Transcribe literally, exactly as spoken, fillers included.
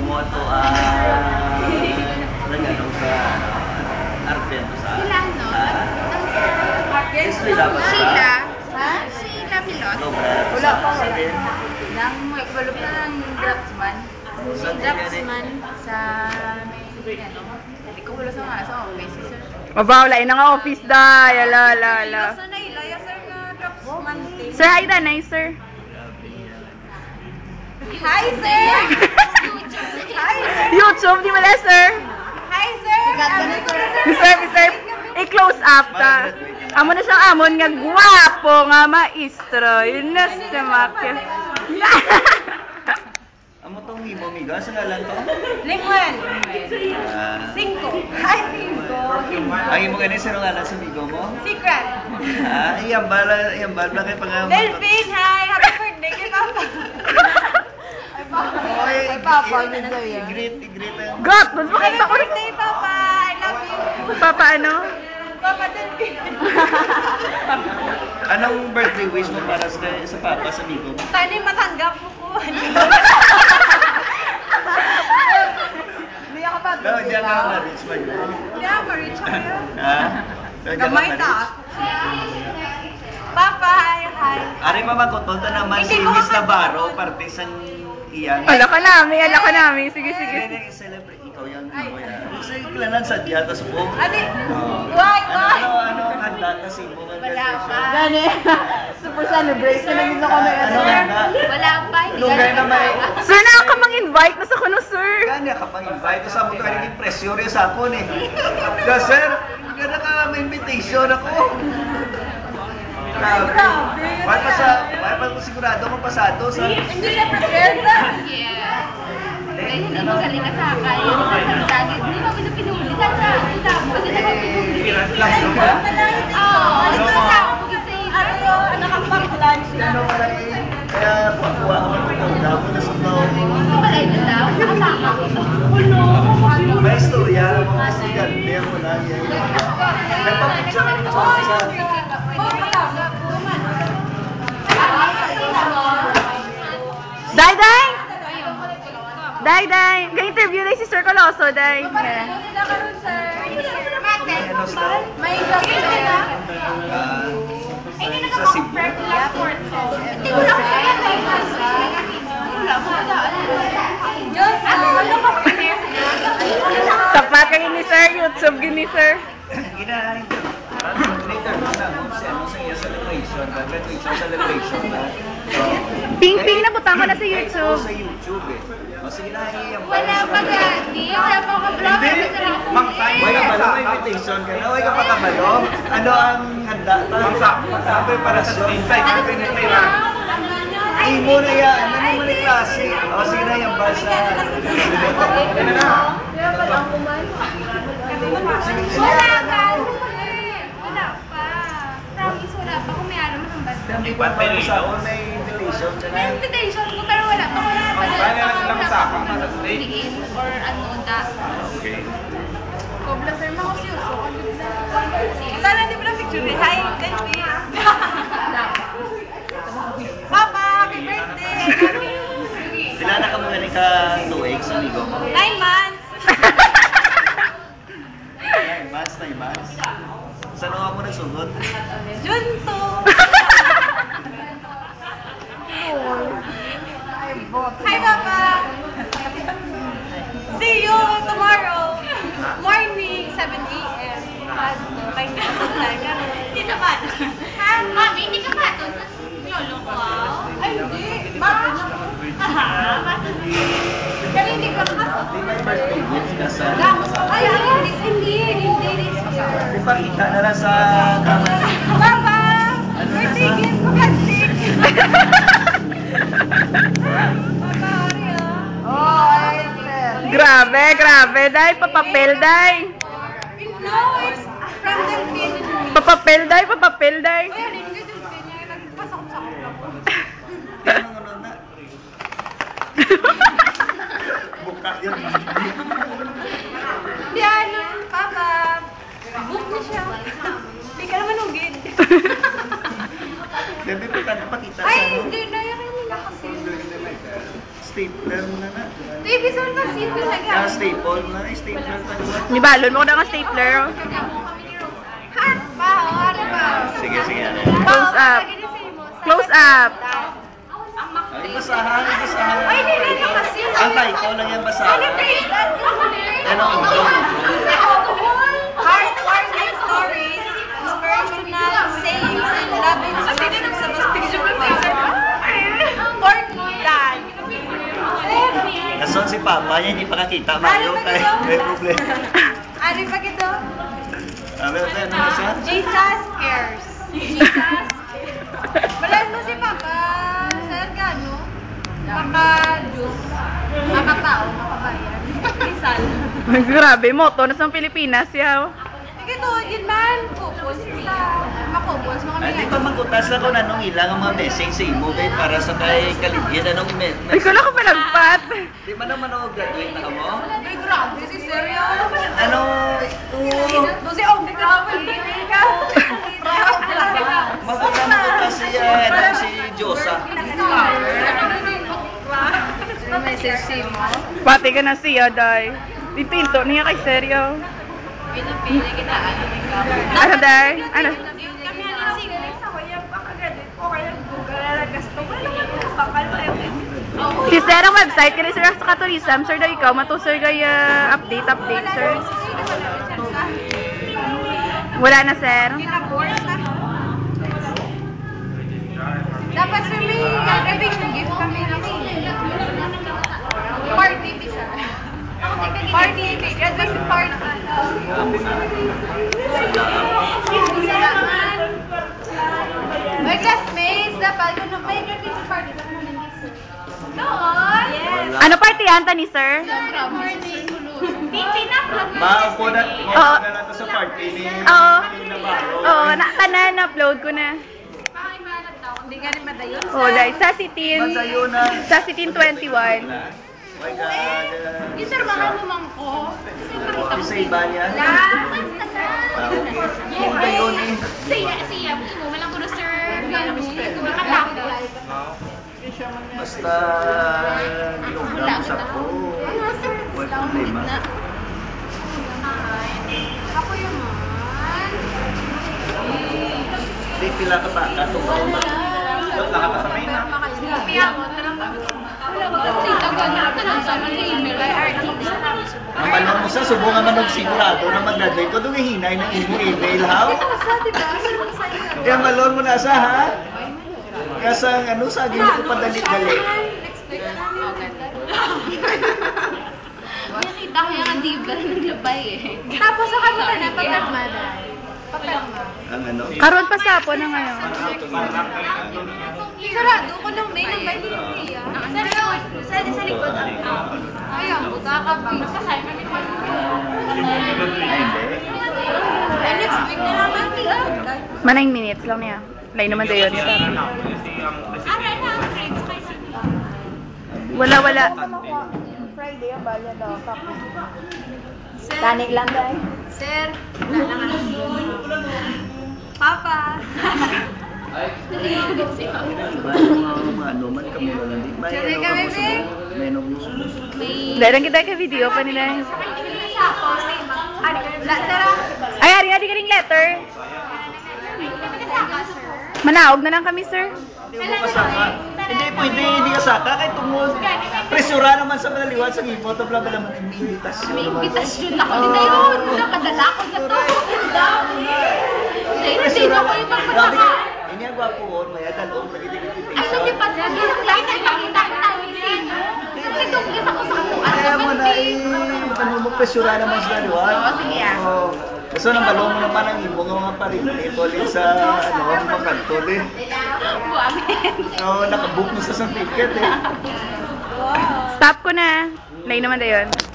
mo ito ah regalo sa Argento sa Sila ano? Sheila ba? Sheila? Ha? Sheila Milot? Wala pa wala. Nang may develop na ng draftsman. Draftsman sa may ano. Hindi ko wala sa mga sa office. Mabaw, lain na nga office da. Ala, ala, ala. Sa na ilaya sir nga draftsman. Sir, hi da, nice sir. Hi sir! Hi sir! YouTube, di ba na sir? Hi sir! Sir, sir, i-close up ta. Amo na siyang amon nga gwapo nga maestro. Yun na sa makya. Amo tong imo miga sa ngalan to? Lingwen! Ah. Cinco! Hi Cinco! Ang imo gani sa ngalan sa migo mo? Secret! Ah, iyang bala, iyang bala kay pangamo. Delphine! Hi! Happy birthday kay Papa! Oy, Papa, i-greet, i-greet ang... God, mas makita ko. birthday Papa! I love you! Papa, ano? Papa Delphine! Anong birthday wish mo para sa, sa papa sa migo mo? Sana yung matanggap mo ko. Hindi ako ba? No, hindi ako ma-reach man yun. Hindi ako ma-reach ako yun. Ha? No, hindi ako Gamay ma-reach. taas. Papa, hi, hi. Ari pa magkutol ta naman si Hindi ko Miss makakita. Navarro, parte sa iyan. Ala ka namin, ala ka namin. Sige, sige. Hindi, hindi, celebrate. Ikaw yan, ikaw yan. Gusto yung klanan sa diya, tas po. Adi, Oo. why, Ano, why? ano, ano, ang handa, tas imo ang Wala pa. Gani. Super celebration na gina ko na yan. Ano handa? Wala pa, hindi Anong gaya naman eh? Sir, na ka mang-invite na sa kuno, sir. Ganya ka pang invite sa mo ka naging pressure ya sa ako ni. Ka sir, gana ka may invitation ako. Grabe. Wala pa sa, wala pa ko sigurado mo pasado sa. Hindi siya prepared na. Yeah. Dahil hindi magaling ka sa akin. Yung lagi, hindi mo pinupinuli. Saan sa kita mo? Kasi naman pinuli. Oo. Ano sa ako kasi? Ano yun? Nakapag-lunch na. Ano pala eh? Kaya pakuha ka mo ito. Dapo na sa tao. Balay na daw. Nakasama ko. May istorya, mga estudyante ako na yan. Nagpapicture ako sa Day, day! Day, day! Ga-interview na si Sir Coloso, day. ano sa May gawin na. ah, Hindi sa naka-compare Cebu. ko last fourth. Hindi ko lang kaya na yung wala mo na. Diyos, Ano ano ka prepare na? Sapat kayo ni Sir, YouTube gini Sir. Ginahain ko. Later mo na mo sa ano sa iya celebration, ba? Graduation celebration na. Ping-ping na butang ko na sa Ito YouTube. sa YouTube eh. O sige na, iyang Wala pa gagi. Wala pa ako vlog. Hindi. Kasi lang ako Wala ka ba may invitation ka na? Wala ka pa kabalo? Ano ang handa? Ang preparasyon? Ano ba ito? Ay mo na yan. Ano naman yung klase? O sige na, yung basa. Ano na? Sige, sige. Wala ka. Wala pa. Promise, wala pa. Kung may alam mo ng basta. Hindi pa pa sa ako may invitation ka May na. invitation ko pero wala pa. Wala pa. Paano Wala lang pa. sa Wala pa akong piliin or ano da. Okay. Kobla sir, mga siuso. Tala, di mo na picture eh. Hi, Delphine. Papa, happy birthday. Sila na ka muna ni ka two eggs, amigo mo. Nine months. Nine months, nine months. Saan ka mo nagsunod? Junto. Hi, Papa. See you tomorrow. Morning, seven a m Hindi naman. Ha? Mami, hindi ka matod sa lolo ko. Ay, hindi. Bakit na? Ah, matod. Pero hindi ko na. Di ba yung birthday gift ka sa... Ay, hindi. Hindi. Hindi. Di ba kita na lang sa camera? Papa! Birthday gift ko kasi. Papa, ari ah. Oh, ay, Grabe, grabe, day. Papapel, day. No, it's from Delphine. Papapel, day. Papapel, day. Ay, hindi ko Delphine. Yung nagpasakop-sakop lang po. Anong ano na? Buka yun. Di ano, Papa. Book na siya. Hindi ka naman ugid. Dami pa tayo pakita sa Ay, ano. hindi na. Yan yung nila kasi. stapler na na. Baby, saan ba sino Ah, nag-aaral? staple na. Stapler pa naman. Nibalon mo ko na nga stapler. Heart pa, heart pa. Sige, sige. Ano? Close up. Close up. Ay, basahan, basahan. Ay, hindi, hindi kasi. Ang title lang yan, basahan. Ano? Heartwarming stories, inspirational sayings, and loving stories sa Pork dad. Nason si Papa niya, hindi pa nakita. Mayo, kay may problema. Ano ba ito? Ah, meron tayo, ano siya? Jesus cares. Jesus. Wala mo si Papa. Sir, gano? Maka-Diyos. Makatao, makabayan. Isal. Grabe, moto na sa Pilipinas yaw. Ito, yun man. Kupos sila. Makupos, mga Ay, di mga. pa magkutas na ko na nung ilang ang mga message sa imo, kay para sa kay Kaligyan. Anong email? Ay, ko lang ko palagpat. Di ba naman ako graduate na ka mo? Ay, grabe si Seryo. Ano? Oo. Doon si Ogdi grabe. Ika. Magkutas magkutas si, uh, ano, si Josa. May message si mo. Pati ka na siya, day. Dipinto niya kay seryo. Pinapili kita. Ano, day? Ano? Kami ano si sa kaya pakagraduate ko kaya Google na gasto. Wala naman bakal pa yun. Si sir ang website, kaya sir sa katurism, sir daw ikaw, mato sir kaya update, update, sir. Wala na, sir. Dapat sir may graduation gift kami namin. Party bisa. Party, graduation party. My classmates, dapat yun ang may graduation party. Noon? Yes. Ano party yanta ni sir? Maupo na, Oo. maupo na lang to sa party ni Oo. ni Navarro. Oo, na, tanan, upload ko na. Hindi nga rin madayon. Oo, dahil sa sitin, Madayo na. sa sitin twenty-one. Oh my God. Yung sir, mahal naman ko. Yung sa iba niya. Ah, okay. Yung yun eh. Siya, siya. Walang ko na sir. Makatapos. Basta ginugam sa ko. Wala problema. Ako yung man. Hindi pila ka pa. Katong ba? Nakapasabay na. Piya mo, tarang Ang balon mo sa subong nga manog sigurado na mag-graduate ko, doon hinay ng imo email, ha? Kaya balon mo na sa, ha? Kaya sa, ano, sa agin mo ko padali-dali. Nakita ko yung diba na naglabay eh. Tapos sa kanila na papagma na. Papagma. Ang ano? Karon pa sa po na ngayon. Sarado ko lang may nang balik niya. Sa likod. Sa sa likod. Ayun, buta ka pa. Ay, hindi. Ay, next week na naman. Ma nine minutes lang niya. Lain naman daw yun. Wala, wala. Friday, ang balya daw. Tanik lang dahil. Sir, lalangan. Papa. Ano man kami wala di ba? Sorry kami, babe. May nung Dahil kita ka video pa nila. Ay, ari nga di ka ring letter. Manaog na lang kami, sir. Hindi mo kasaka. Hindi po, hindi, hindi kasaka. Kahit tungod. Presura naman sa malaliwan sa ipot. Tabla ba naman yung invitasyon May naman. invitation ako din na yun. Nakadala ko na to. Hindi na ko yung Grabe magpasaka. ka. Hindi ang gwapo ko. Maya dalawang nagiging Ay, invitation. lumipat na. Nakita nakita ko tayo din. Kasi tuklis ako sa kuwan. Kaya mo na eh. Ano mo, presura naman sa malaliwan. Oo, sige, ah. Oo. Kaso nang balong mo naman ang imo nga mga parinit ulit sa ano, mga kantol eh. Buwamin. So, nakabook mo sa isang ticket eh. Stop ko na. Lain naman daw yun.